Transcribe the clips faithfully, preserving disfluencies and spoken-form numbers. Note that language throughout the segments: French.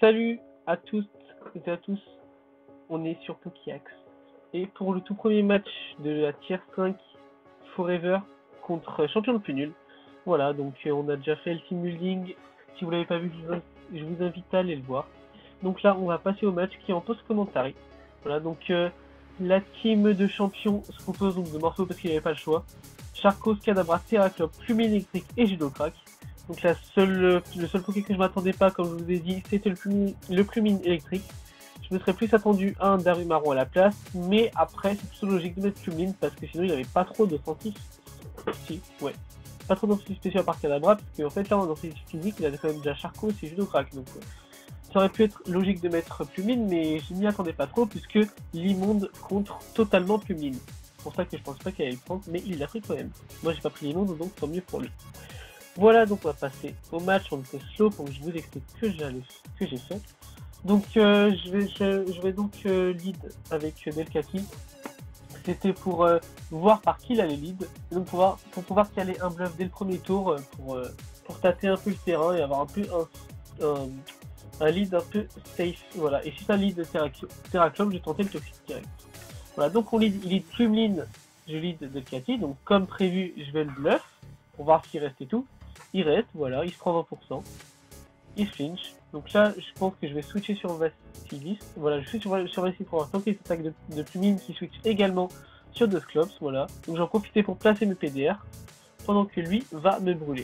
Salut à tous et à tous, on est sur Pokiax. Et pour le tout premier match de la tier cinq Forever contre Champion le plus nul. Voilà, donc euh, on a déjà fait le team building. Si vous l'avez pas vu, je vous, je vous invite à aller le voir. Donc là, on va passer au match qui est en post-commentary. Voilà, donc euh, la team de champion se compose donc de morceaux parce qu'il n'y avait pas le choix. Charcos, Kadabra, Terraclop, Plume électrique et Judo Crack. Donc la seule, le seul Poké que je m'attendais pas, comme je vous ai dit, c'était le Plumine, le Plumine électrique. Je me serais plus attendu à un Darumaro à la place, mais après c'est plutôt logique de mettre Plumine parce que sinon il n'avait pas trop de sentis. Si, ouais. Pas trop d'anti spéciaux par Kadabra, parce qu'en fait là en anti physique il a quand même déjà Charcos et Judo Crack. Donc euh, ça aurait pu être logique de mettre Plumine, mais je m'y attendais pas trop puisque l'immonde contre totalement Plumine. C'est pour ça que je pense pas qu'il allait le prendre, mais il l'a pris quand même. Moi j'ai pas pris l'immonde, donc tant mieux pour lui. Voilà, donc on va passer au match, on était slow pour que je vous explique ce que j'ai fait. Donc euh, je, vais, je, je vais donc euh, lead avec Delcati. C'était pour euh, voir par qui il allait lead, et donc pouvoir, pour pouvoir caler un bluff dès le premier tour, euh, pour, euh, pour tâter un peu le terrain et avoir un peu un, un, un lead un peu safe. Voilà, et si c'est un lead de Terraclop, j'ai tenté le toxic direct. Voilà, donc on lead, il lead Plumeline, je lead Delcati, donc comme prévu, je vais le bluff, pour voir s'il reste et tout. Il reste, voilà, il se prend vingt pour cent. Il flinch. Donc là, je pense que je vais switcher sur Vassilis. Voilà, je suis sur, sur Vassilis pour avoir tenté cette attaque de, de Plumine qui switch également sur Dusclops. Voilà. Donc j'en profite pour placer mes P D R pendant que lui va me brûler.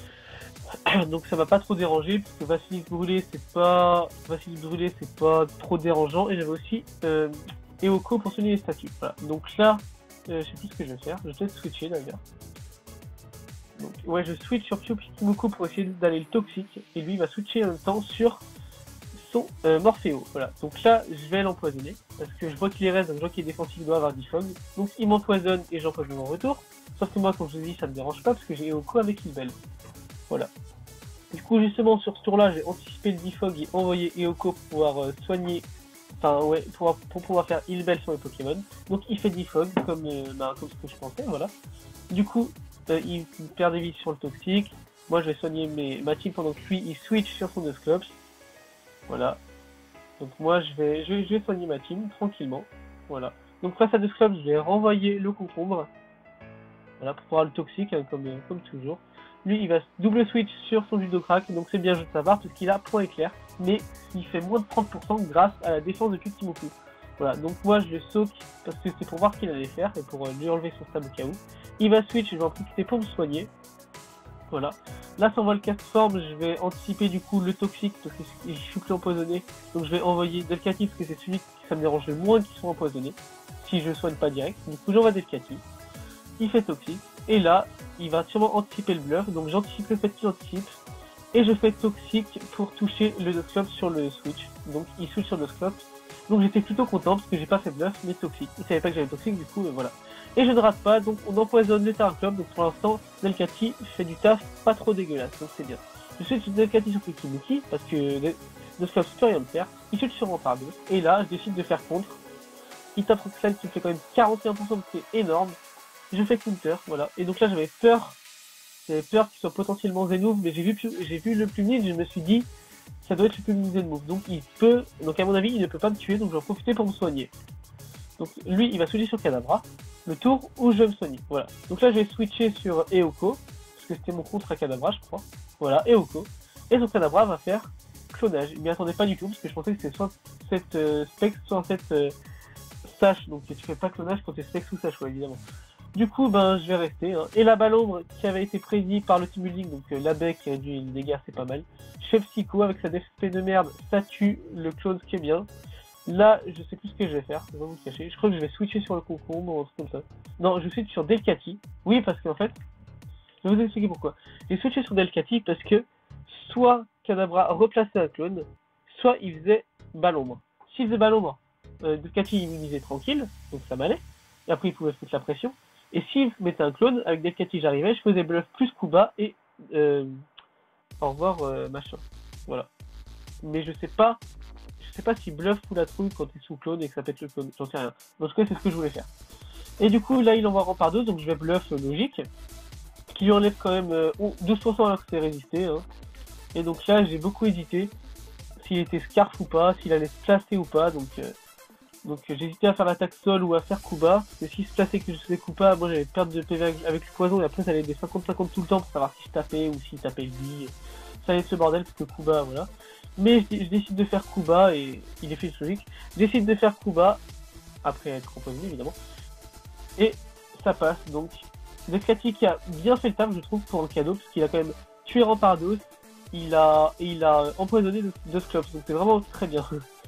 Donc ça va pas trop déranger parce que Vassilis brûlé, c'est pas Vassilis brûlé, c'est pas trop dérangeant. Et j'avais aussi euh, Eoko pour soigner les statues. Voilà. Donc là, euh, je sais plus ce que je vais faire. Je vais peut-être switcher d'ailleurs. Donc, ouais, je switch sur Kyukimoku pour essayer d'aller le toxique, et lui va switcher en même temps sur son euh, Morpheo. Voilà, donc là je vais l'empoisonner, parce que je vois qu'il reste, donc je vois qu'il est défensif, il doit avoir Defog. Donc il m'empoisonne et j'empoisonne en retour. Sauf que moi, comme je vous ai dit, ça me dérange pas, parce que j'ai Eoko avec Ilbel. Voilà. Du coup, justement, sur ce tour-là, j'ai anticipé le Defog et envoyé Eoko pour pouvoir euh, soigner, enfin ouais, pour, pour pouvoir faire Ilbel sur les Pokémon. Donc il fait Defog, comme, euh, bah, comme ce que je pensais, voilà. Du coup, Euh, il perd des vies sur le toxique. Moi je vais soigner mes, ma team pendant que lui il switch sur son Dusclops. Voilà. Donc moi je vais, je, vais, je vais soigner ma team tranquillement. Voilà. Donc face à Dusclops, je vais renvoyer le concombre. Voilà, pour pouvoir le toxique, hein, comme, comme toujours. Lui il va double switch sur son Judo Crack, donc c'est bien de savoir parce qu'il a point éclair. Mais il fait moins de trente pour cent grâce à la défense de Kyukimoku. Voilà, donc moi je le soak parce que c'est pour voir ce qu'il allait faire et pour euh, lui enlever son stab au cas où. Il va switch, je vais en profiter pour me soigner. Voilà. Là sans Volcast Form, je vais anticiper du coup le toxique parce que je suis plus empoisonné. Donc je vais envoyer Delcati parce que c'est celui qui ça me dérange le moins qu'ils soit empoisonnés. Si je soigne pas direct. Du coup j'envoie Delcati. Il fait toxique. Et là, il va sûrement anticiper le bluff. Donc j'anticipe le fait qu'il anticipe. Et je fais toxique pour toucher le Dusclops sur le switch. Donc il switch sur le Dusclops. Donc j'étais plutôt content parce que j'ai pas fait bluff mais toxique. Il savait pas que j'avais toxique, du coup euh, voilà. Et je ne rate pas, donc on empoisonne le Terraclop. Donc pour l'instant, Delcati fait du taf pas trop dégueulasse, donc c'est bien. Je switch sur Delcati sur Kyukimoku parce que Dusclops peut rien me faire. Il switch sur Rempart deux. Et là, je décide de faire contre. Il tape Roxanne qui fait quand même quarante et un pour cent, donc c'est énorme. Je fais counter, voilà. Et donc là, j'avais peur. J'avais peur qu'il soit potentiellement Zenmove, mais j'ai vu, j'ai vu le Plumine, je me suis dit, ça doit être le Plumine Zenmove. Donc il peut, donc à mon avis, il ne peut pas me tuer, donc je vais en profiter pour me soigner. Donc lui, il va switcher sur Kadabra, le tour où je vais me soigner. Voilà. Donc là, je vais switcher sur Eoko, parce que c'était mon contre à Kadabra, je crois. Voilà, Eoko. Et son Kadabra va faire clonage. Il m'y attendait pas du tout, parce que je pensais que c'était soit cette euh, Specs, soit cette euh, Sash. Donc tu fais pas clonage quand tu es Specs ou Sash, ouais, évidemment. Du coup, ben, je vais rester. Hein. Et la Balombre qui avait été prédit par le team building, donc euh, l'abec qui réduit les dégâts, c'est pas mal. Chef Psycho avec sa D F P de merde, ça tue le clone, ce qui est bien. Là, je sais plus ce que je vais faire, je vais vous le cacher. Je crois que je vais switcher sur le concombre ou un truc comme ça. Non, je switch sur Delcati. Oui, parce qu'en fait, je vais vous expliquer pourquoi. J'ai switché sur Delcati parce que soit Kadabra replaçait un clone, soit il faisait Balombre. S'il faisait Balombre, euh, Delcati immunisait tranquille, donc ça m'allait. Et après, il pouvait foutre la pression. Et s'il mettait un clone, avec Delcati j'arrivais, je faisais bluff plus Kuba et euh, au revoir euh, machin. Voilà. Mais je sais pas, je sais pas si bluff ou la trouille quand t'es sous clone et que ça pète le clone, j'en sais rien. En tout cas, c'est ce que je voulais faire. Et du coup, là, il envoie Rempart deux, donc je vais bluff euh, logique, qui lui enlève quand même euh, douze pour cent alors que c'est résisté. Hein. Et donc là, j'ai beaucoup hésité. s'il était scarf ou pas, s'il allait se placer ou pas, donc euh, donc euh, j'hésitais à faire l'attaque sol ou à faire coup bas, parce que s'il se plaçait que je faisais coup bas, moi j'allais perdre de P V avec, avec le poison, et après ça allait des cinquante cinquante tout le temps pour savoir si je tapais ou s'il tapait lui, ça allait être ce bordel, parce que coup bas, voilà. Mais je, je décide de faire coup bas, et il est fait logique, je décide de faire coup bas, après être empoisonné évidemment, et ça passe, donc Descati qui a bien fait le taf je trouve pour le cadeau, parce qu'il a quand même tué Rampardos, il a, et il a empoisonné deux Sclops, donc c'est vraiment très bien.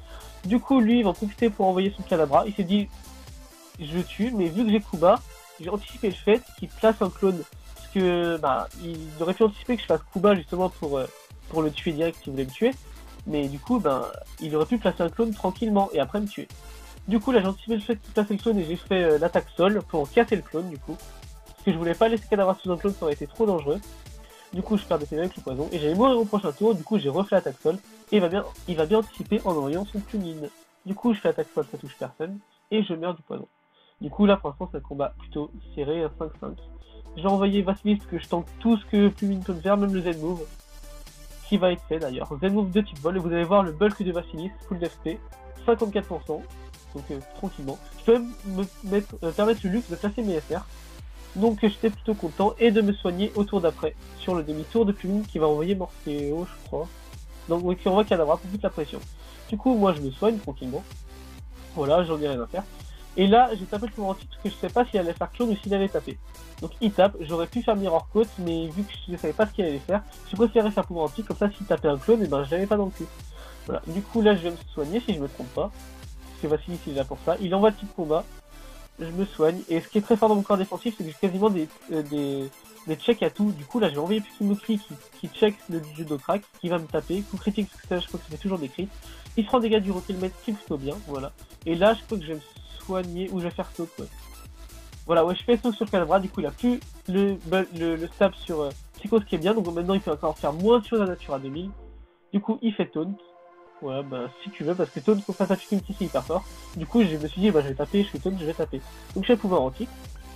Du coup, lui, il va en profiter pour envoyer son Kadabra. Il s'est dit, je tue, mais vu que j'ai coup bas, j'ai anticipé le fait qu'il place un clone. Parce que, bah, il aurait pu anticiper que je fasse coup bas justement pour, euh, pour le tuer direct s'il voulait me tuer. Mais du coup, ben, il aurait pu placer un clone tranquillement et après me tuer. Du coup, là, j'ai anticipé le fait qu'il place le clone et j'ai fait euh, l'attaque sol pour casser le clone, du coup. Parce que je voulais pas laisser Kadabra sous un clone, ça aurait été trop dangereux. Du coup, je perds des P V avec le poison et j'allais mourir au prochain tour. Du coup, j'ai refait l'attaque sol et il va bien, il va bien anticiper en envoyant son plumine. Du coup, je fais attaque sol, ça touche personne et je meurs du poison. Du coup, là, pour l'instant, c'est un combat plutôt serré, un cinq cinq. J'ai envoyé Vassilis que je tente tout ce que plumine peut me faire, même le Z-move, qui va être fait d'ailleurs. Z-move de type vol et vous allez voir le bulk de Vassilis, full d'F P, cinquante-quatre pour cent, donc euh, tranquillement. Je peux même me mettre, euh, permettre le luxe de placer mes F R. Donc j'étais plutôt content et de me soigner au tour d'après sur le demi-tour de Plumine qui va envoyer Morpheo je crois. Donc oui, qui envoie Kadabra pour toute la pression. Du coup moi je me soigne tranquillement. Voilà, j'en ai rien à faire. Et là j'ai tapé le pouvoir anti parce que je sais pas s'il allait faire clone ou s'il allait taper. Donc il tape, j'aurais pu faire Mirror Coat mais vu que je ne savais pas ce qu'il allait faire, j'ai préféré faire pouvoir anti comme ça s'il tapait un clone et ben je l'avais pas dans le cul. Voilà, du coup là je vais me soigner si je me trompe pas. Parce que Vassilis il est là pour ça. Il envoie le type combat. Je me soigne, et ce qui est très fort dans mon corps défensif, c'est que j'ai quasiment des, euh, des, des checks à tout. Du coup, là, j'ai envoyé Pukimukri qui, qui check le judo crack, qui va me taper. Coup critique, parce que ça, je crois que ça fait toujours des crits. Il prend des dégâts du Rocketmet, qui est plutôt bien, voilà. Et là, je crois que je vais me soigner, ou je vais faire saut, ouais. Voilà, ouais, je fais saut sur Kadabra, du coup, il a plus le, le, le stab sur euh, Psycho, ce qui est bien, donc maintenant, il peut encore faire moins sur la nature à deux mille. Du coup, il fait taunt. Ouais, bah si tu veux, parce que taunt face à Pukimukri c'est hyper fort. Du coup, je me suis dit, bah je vais taper, je fais taunt, je vais taper. Donc j'ai le pouvoir anti.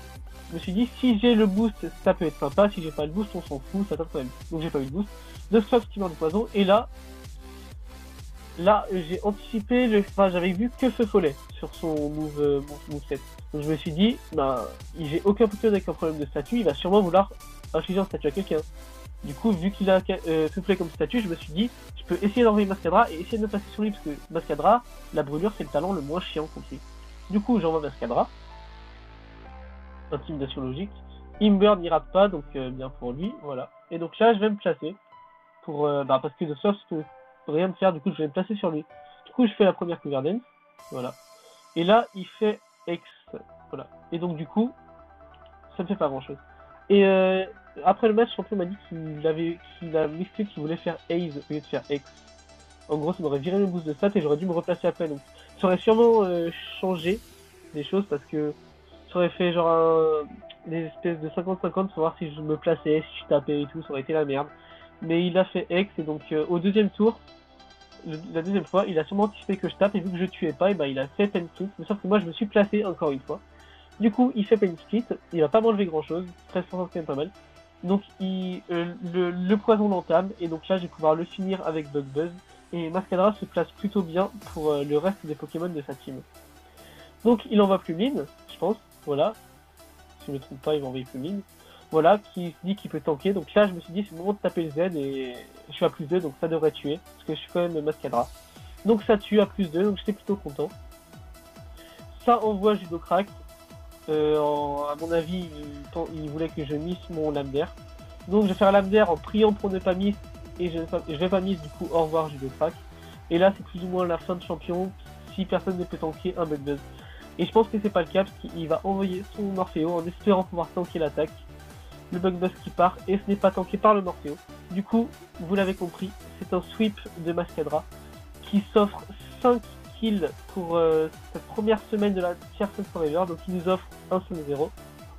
Je me suis dit, si j'ai le boost, ça peut être sympa, si j'ai pas le boost, on s'en fout, ça tape quand même. Donc j'ai pas eu le boost. Deux Sclops qui meurt du poison, et là, là, j'ai anticipé, le... enfin j'avais vu que Feu Follet sur son move, euh, moveset. Donc je me suis dit, bah, j'ai aucun Pokémon avec un problème de statut, il va sûrement vouloir infliger un statut à quelqu'un. Du coup, vu qu'il a euh, soufflé comme statut, je me suis dit, je peux essayer d'envoyer Mascadra et essayer de me passer sur lui, parce que Mascadra, la brûlure, c'est le talent le moins chiant contre lui. Du coup, j'envoie Mascadra. Intimidation logique. Imber n'y rate pas, donc euh, bien pour lui, voilà. Et donc là, je vais me placer, pour, euh, bah, parce que de sorte je peux rien me faire, du coup, je vais me placer sur lui. Du coup, je fais la première cover dance, voilà. Et là, il fait X, voilà. Et donc, du coup, ça me fait pas grand chose. Et euh, après le match, Champion m'a dit qu'il avait qu'il a mixé qu'il voulait faire Ace au lieu de faire X. En gros, ça m'aurait viré le boost de stats et j'aurais dû me replacer après. Donc, ça aurait sûrement euh, changé des choses parce que ça aurait fait genre un, des espèces de cinquante cinquante pour voir si je me plaçais, si je tapais et tout, ça aurait été la merde. Mais il a fait X et donc euh, au deuxième tour, le, la deuxième fois, il a sûrement anticipé que je tape et vu que je tuais pas, et ben il a fait Pen Split. Mais sauf que moi, je me suis placé encore une fois. Du coup, il fait Pen Split, il va pas m'enlever grand chose, treize pour cent c'est quand même pas mal. Donc il, euh, le, le poison l'entame, et donc là je vais pouvoir le finir avec Bug Buzz. Et Mascadra se place plutôt bien pour euh, le reste des Pokémon de sa team. Donc il envoie Plumine, je pense, voilà. Si je ne me trompe pas, il va envoyer Plumine. Voilà, qui se dit qu'il peut tanker. Donc là je me suis dit c'est le moment de taper le Z et je suis à plus deux, donc ça devrait tuer. Parce que je suis quand même Mascadra. Donc ça tue à plus deux, donc j'étais plutôt content. Ça envoie Judo Crack. Euh, en, à mon avis, il, il voulait que je miss mon lame d'air. Donc je vais faire lame d'air en priant pour ne pas miss, et je, je vais pas miss, du coup au revoir Judo Crack. Et là c'est plus ou moins la fin de champion si personne ne peut tanker un Bug Buzz. Et je pense que c'est pas le cas parce qu'il va envoyer son Morpheo en espérant pouvoir tanker l'attaque. Le Bug Buzz qui part, et ce n'est pas tanké par le Morpheo. Du coup, vous l'avez compris, c'est un sweep de Mascadra qui s'offre cinq kills pour euh, cette première semaine de la Tier cinq Forever, donc il nous offre un cinq zéro.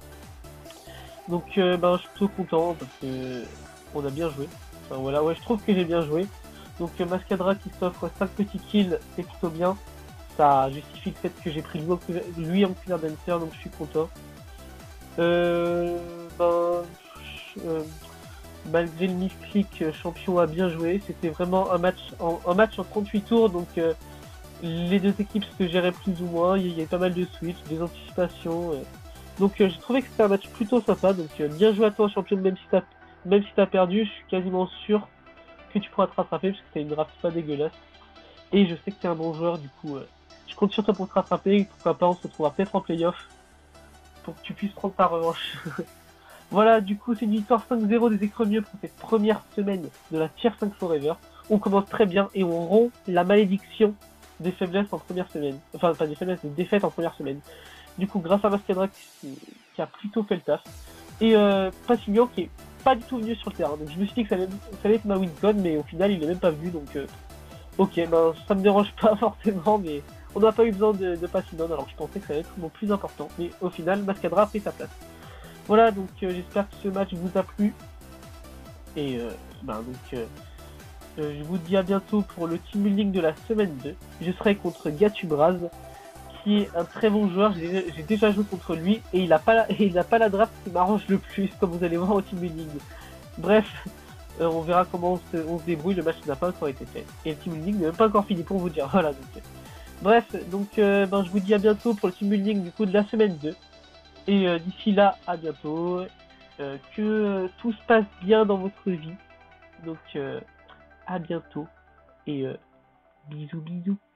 Donc euh, ben, je suis plutôt content parce que on a bien joué. Enfin voilà, ouais, je trouve que j'ai bien joué. Donc euh, Mascadra qui s'offre cinq petits kills, c'est plutôt bien. Ça justifie le fait que j'ai pris lui en Killer Dancer, donc je suis content. Euh, ben, euh, malgré le misclick, Champion a bien joué. C'était vraiment un match en, un match en trente-huit tours, donc euh, les deux équipes se géraient plus ou moins. Il y avait pas mal de switches, des anticipations. Euh. Donc euh, j'ai trouvé que c'était un match plutôt sympa. Donc euh, bien joué à toi, Champion, même si t'as même si t'as perdu, je suis quasiment sûr que tu pourras te rattraper parce que t'as une draft pas dégueulasse. Et je sais que t'es un bon joueur, du coup, euh, je compte sur toi pour te rattraper. Pourquoi pas, on se retrouvera peut-être en playoff pour que tu puisses prendre ta revanche. Voilà, du coup, c'est une victoire cinq zéro des Écremieux pour cette première semaine de la Tier cinq Forever. On commence très bien et on rompt la malédiction des faiblesses en première semaine. Enfin, pas des faiblesses, des défaites en première semaine. Du coup, grâce à Mascadra qui, qui a plutôt fait le taf. Et euh, Passignan qui est pas du tout venu sur le terrain. Donc je me suis dit que ça allait, ça allait être ma win-con, mais au final, il l'a même pas vu. Donc, euh, ok, ben ça me dérange pas forcément, mais on n'a pas eu besoin de, de Passignan, alors que je pensais que ça allait être mon plus important. Mais au final, Mascadra a pris sa place. Voilà, donc euh, j'espère que ce match vous a plu. Et euh, ben, donc, euh, euh, je vous dis à bientôt pour le team building de la semaine deux. Je serai contre Gatubraz, qui est un très bon joueur. J'ai, j'ai déjà joué contre lui et il n'a pas, la, il a pas la draft qui m'arrange le plus, comme vous allez voir au team building. Bref, euh, on verra comment on se, on se débrouille. Le match n'a pas encore été fait. Et le team building n'est même pas encore fini pour vous dire. Voilà, donc. Euh, bref, donc euh, ben, je vous dis à bientôt pour le team building du coup de la semaine deux. Et euh, d'ici là, à bientôt. Euh, que euh, tout se passe bien dans votre vie. Donc, euh, à bientôt. Et euh, bisous, bisous.